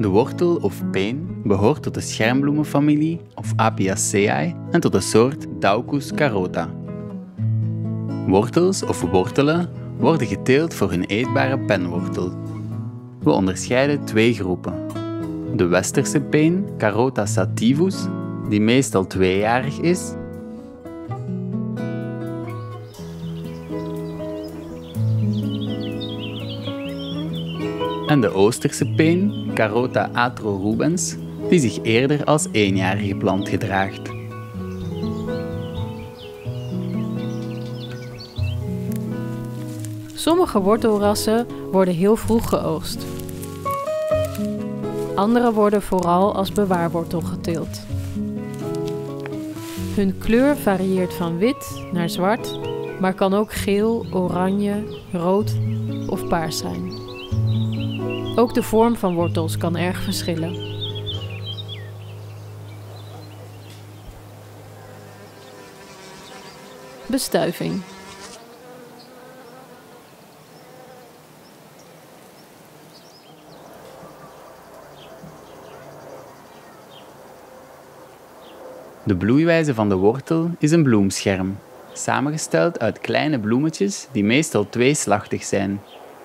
De wortel of peen behoort tot de schermbloemenfamilie of Apiaceae en tot de soort Daucus carota. Wortels of wortelen worden geteeld voor hun eetbare penwortel. We onderscheiden twee groepen. De westerse peen, Carota sativus, die meestal tweejarig is, en de oosterse peen, Carota atrorubens, die zich eerder als eenjarige plant gedraagt. Sommige wortelrassen worden heel vroeg geoogst. Andere worden vooral als bewaarwortel geteeld. Hun kleur varieert van wit naar zwart, maar kan ook geel, oranje, rood of paars zijn. Ook de vorm van wortels kan erg verschillen. Bestuiving. De bloeiwijze van de wortel is een bloemscherm, samengesteld uit kleine bloemetjes die meestal tweeslachtig zijn.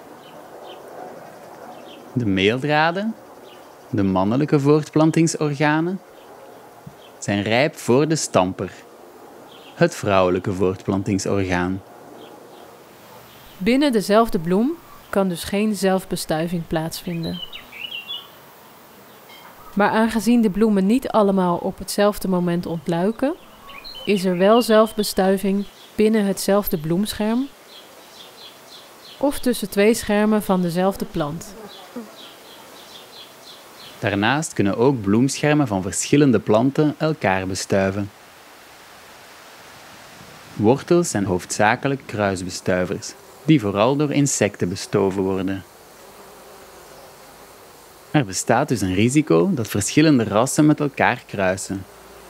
De meeldraden, de mannelijke voortplantingsorganen, zijn rijp voor de stamper, het vrouwelijke voortplantingsorgaan. Binnen dezelfde bloem kan dus geen zelfbestuiving plaatsvinden. Maar aangezien de bloemen niet allemaal op hetzelfde moment ontluiken, is er wel zelfbestuiving binnen hetzelfde bloemscherm of tussen twee schermen van dezelfde plant. Daarnaast kunnen ook bloemschermen van verschillende planten elkaar bestuiven. Wortels zijn hoofdzakelijk kruisbestuivers, die vooral door insecten bestoven worden. Er bestaat dus een risico dat verschillende rassen met elkaar kruisen.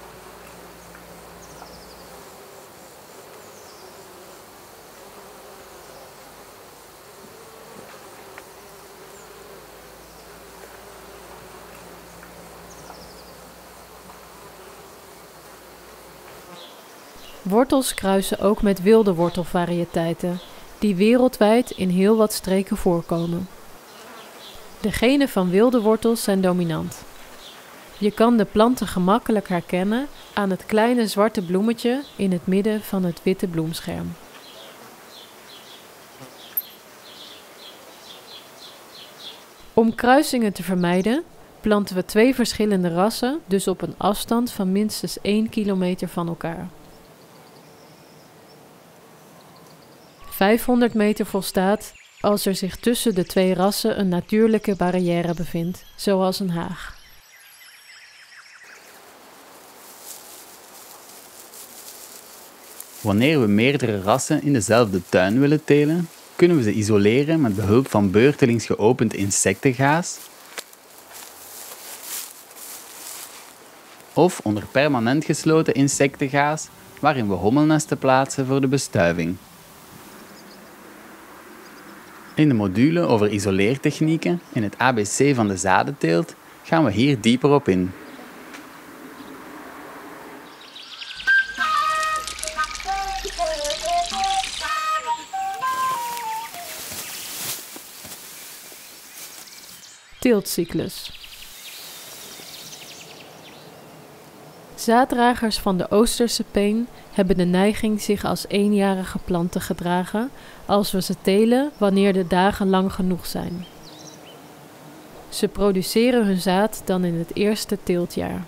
Wortels kruisen ook met wilde wortelvariëteiten, die wereldwijd in heel wat streken voorkomen. De genen van wilde wortels zijn dominant. Je kan de planten gemakkelijk herkennen aan het kleine zwarte bloemetje in het midden van het witte bloemscherm. Om kruisingen te vermijden, planten we twee verschillende rassen, dus op een afstand van minstens 1 kilometer van elkaar. 500 meter volstaat als er zich tussen de twee rassen een natuurlijke barrière bevindt, zoals een haag. Wanneer we meerdere rassen in dezelfde tuin willen telen, kunnen we ze isoleren met behulp van beurtelings geopend insectengaas of onder permanent gesloten insectengaas waarin we hommelnesten plaatsen voor de bestuiving. In de module over isoleertechnieken in het ABC van de zadenteelt gaan we hier dieper op in. Teeltcyclus. Zaaddragers van de Oosterse peen hebben de neiging zich als eenjarige plant te gedragen als we ze telen wanneer de dagen lang genoeg zijn. Ze produceren hun zaad dan in het eerste teeltjaar.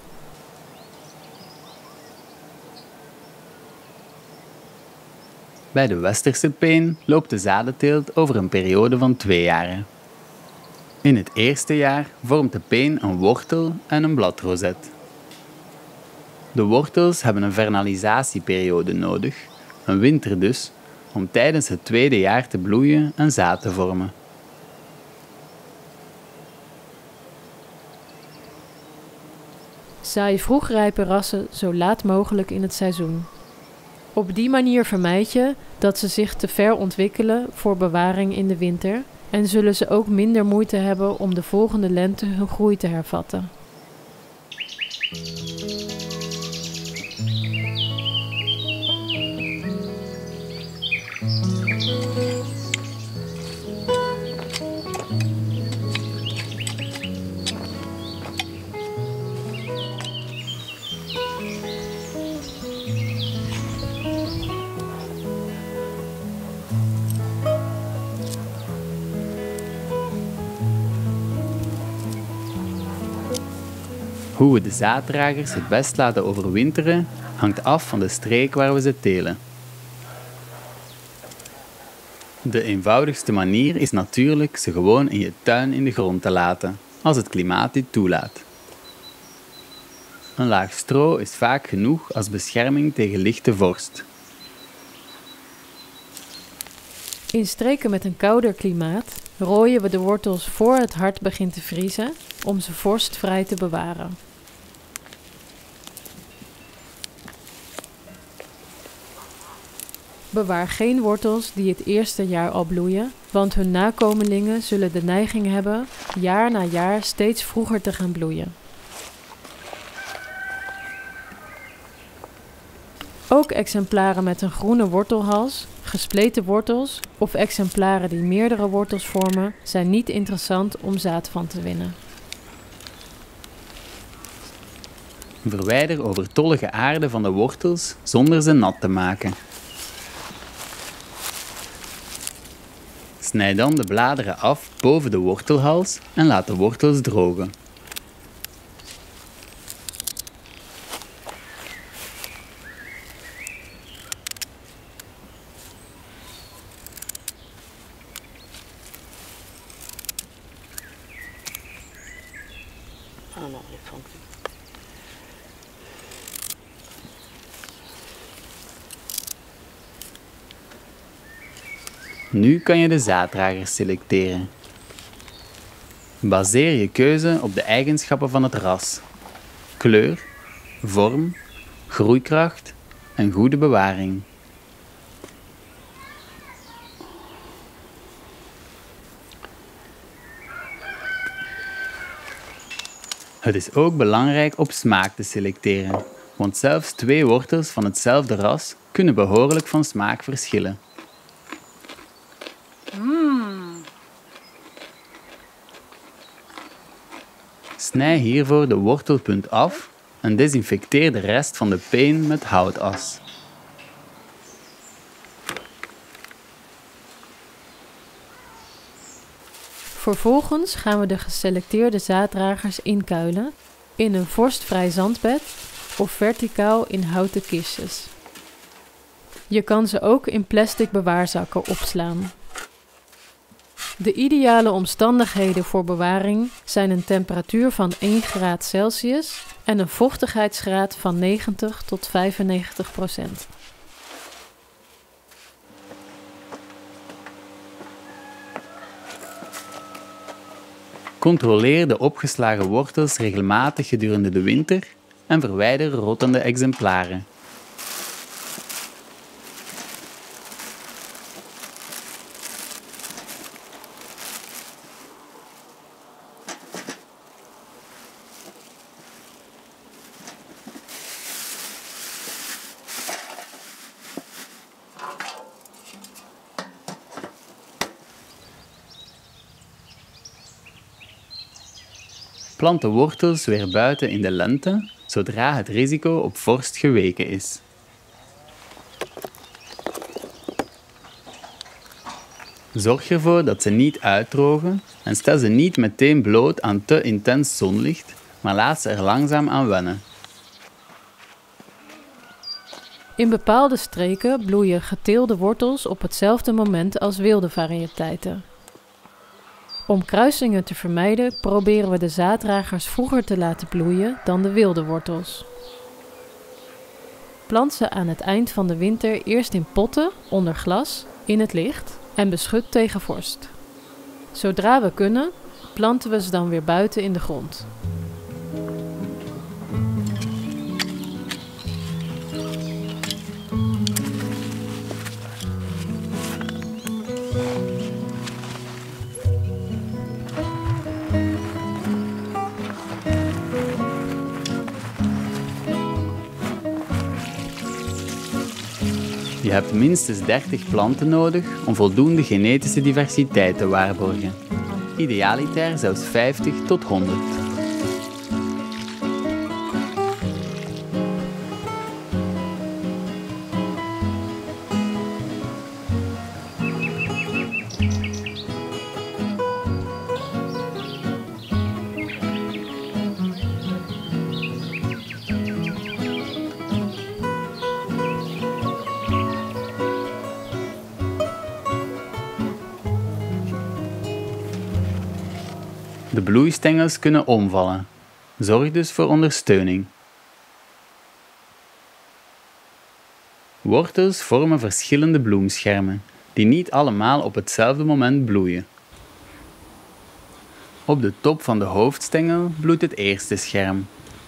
Bij de westerse peen loopt de zadenteelt over een periode van 2 jaren. In het eerste jaar vormt de peen een wortel en een bladrozet. De wortels hebben een vernalisatieperiode nodig, een winter dus, om tijdens het tweede jaar te bloeien en zaad te vormen. Zaai vroegrijpe rassen zo laat mogelijk in het seizoen. Op die manier vermijd je dat ze zich te ver ontwikkelen voor bewaring in de winter en zullen ze ook minder moeite hebben om de volgende lente hun groei te hervatten. Hoe we de zaaddragers het best laten overwinteren, hangt af van de streek waar we ze telen. De eenvoudigste manier is natuurlijk ze gewoon in je tuin in de grond te laten, als het klimaat dit toelaat. Een laag stro is vaak genoeg als bescherming tegen lichte vorst. In streken met een kouder klimaat rooien we de wortels voor het hard begint te vriezen om ze vorstvrij te bewaren. Bewaar geen wortels die het eerste jaar al bloeien, want hun nakomelingen zullen de neiging hebben jaar na jaar steeds vroeger te gaan bloeien. Ook exemplaren met een groene wortelhals, gespleten wortels of exemplaren die meerdere wortels vormen zijn niet interessant om zaad van te winnen. Verwijder overtollige aarde van de wortels zonder ze nat te maken. Snijd dan de bladeren af boven de wortelhals en laat de wortels drogen. Nu kan je de zaaddragers selecteren. Baseer je keuze op de eigenschappen van het ras: kleur, vorm, groeikracht en goede bewaring. Het is ook belangrijk op smaak te selecteren, want zelfs 2 wortels van hetzelfde ras kunnen behoorlijk van smaak verschillen. Snij hiervoor de wortelpunt af en desinfecteer de rest van de peen met houtas. Vervolgens gaan we de geselecteerde zaaddragers inkuilen in een vorstvrij zandbed of verticaal in houten kistjes. Je kan ze ook in plastic bewaarzakken opslaan. De ideale omstandigheden voor bewaring zijn een temperatuur van 1 graad Celsius en een vochtigheidsgraad van 90 tot 95%. Controleer de opgeslagen wortels regelmatig gedurende de winter en verwijder rottende exemplaren. Plant de wortels weer buiten in de lente, zodra het risico op vorst geweken is. Zorg ervoor dat ze niet uitdrogen en stel ze niet meteen bloot aan te intens zonlicht, maar laat ze er langzaam aan wennen. In bepaalde streken bloeien geteelde wortels op hetzelfde moment als wilde variëteiten. Om kruisingen te vermijden proberen we de zaaddragers vroeger te laten bloeien dan de wilde wortels. Plant ze aan het eind van de winter eerst in potten onder glas in het licht en beschut tegen vorst. Zodra we kunnen, planten we ze dan weer buiten in de grond. Je hebt minstens 30 planten nodig om voldoende genetische diversiteit te waarborgen. Idealiter zelfs 50 tot 100. De bloeistengels kunnen omvallen. Zorg dus voor ondersteuning. Wortels vormen verschillende bloemschermen, die niet allemaal op hetzelfde moment bloeien. Op de top van de hoofdstengel bloeit het eerste scherm.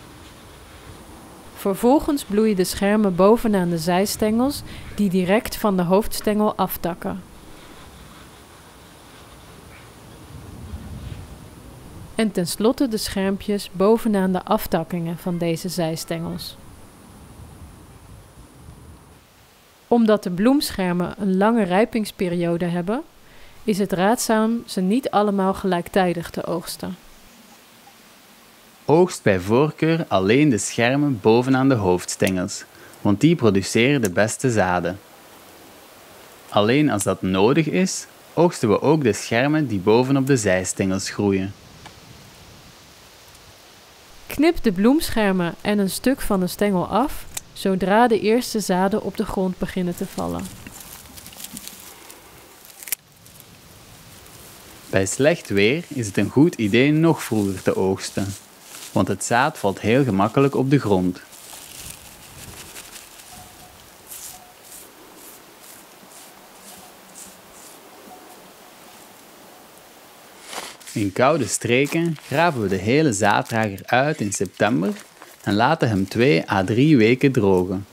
Vervolgens bloeien de schermen bovenaan de zijstengels die direct van de hoofdstengel aftakken. En tenslotte de schermpjes bovenaan de aftakkingen van deze zijstengels. Omdat de bloemschermen een lange rijpingsperiode hebben, is het raadzaam ze niet allemaal gelijktijdig te oogsten. Oogst bij voorkeur alleen de schermen bovenaan de hoofdstengels, want die produceren de beste zaden. Alleen als dat nodig is, oogsten we ook de schermen die bovenop de zijstengels groeien. Knip de bloemschermen en een stuk van de stengel af, zodra de eerste zaden op de grond beginnen te vallen. Bij slecht weer is het een goed idee nog vroeger te oogsten, want het zaad valt heel gemakkelijk op de grond. In koude streken graven we de hele zaaddrager uit in september en laten hem 2 à 3 weken drogen.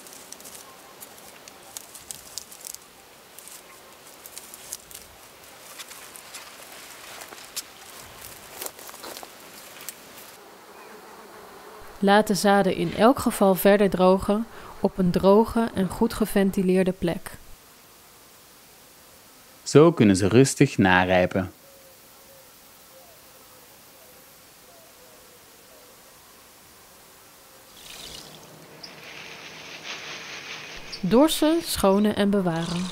Laat de zaden in elk geval verder drogen op een droge en goed geventileerde plek. Zo kunnen ze rustig narijpen. Dorsen, schonen en bewaren.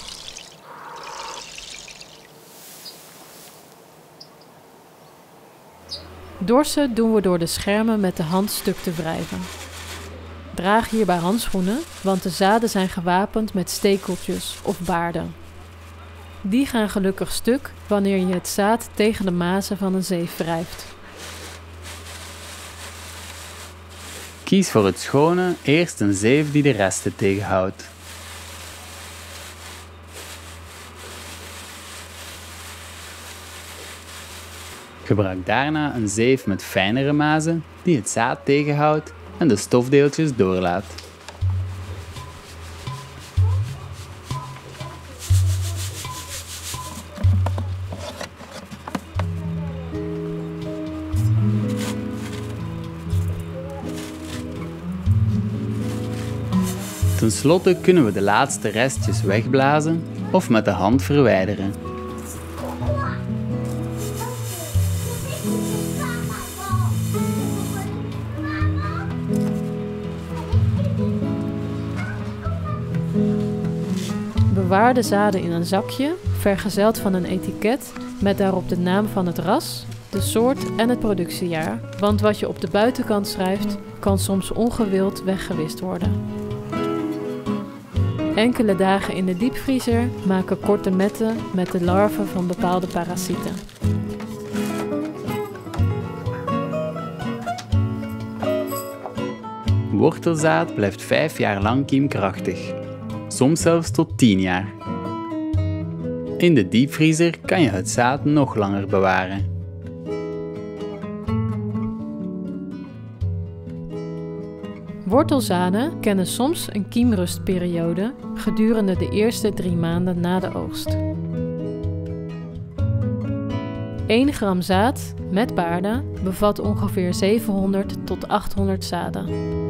Dorsen doen we door de schermen met de hand stuk te wrijven. Draag hierbij handschoenen, want de zaden zijn gewapend met stekeltjes of baarden. Die gaan gelukkig stuk wanneer je het zaad tegen de mazen van een zeef wrijft. Kies voor het schone eerst een zeef die de resten tegenhoudt. Gebruik daarna een zeef met fijnere mazen die het zaad tegenhoudt en de stofdeeltjes doorlaat. Ten slotte kunnen we de laatste restjes wegblazen of met de hand verwijderen. Bewaar de zaden in een zakje, vergezeld van een etiket met daarop de naam van het ras, de soort en het productiejaar, want wat je op de buitenkant schrijft kan soms ongewild weggewist worden. Enkele dagen in de diepvriezer maken korte metten met de larven van bepaalde parasieten. Wortelzaad blijft 5 jaar lang kiemkrachtig, soms zelfs tot 10 jaar. In de diepvriezer kan je het zaad nog langer bewaren. Wortelzaden kennen soms een kiemrustperiode gedurende de eerste 3 maanden na de oogst. 1 gram zaad met baarden bevat ongeveer 700 tot 800 zaden.